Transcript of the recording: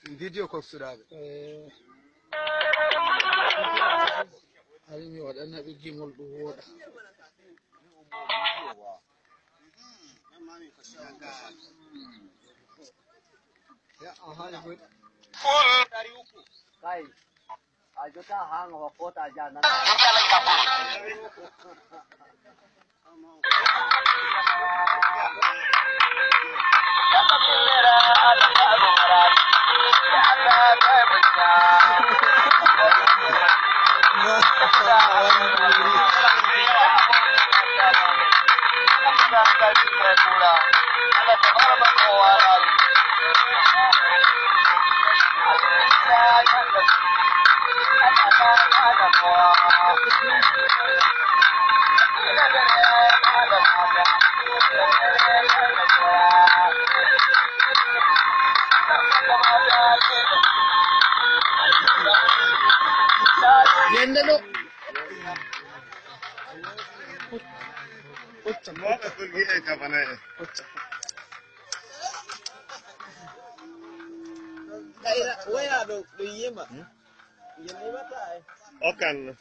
video ko suraɓe hari mi waɗanaɓe gimol ɗum woɗa kai a jota hanga wa kota jana yendelo waya do yema yema bata okan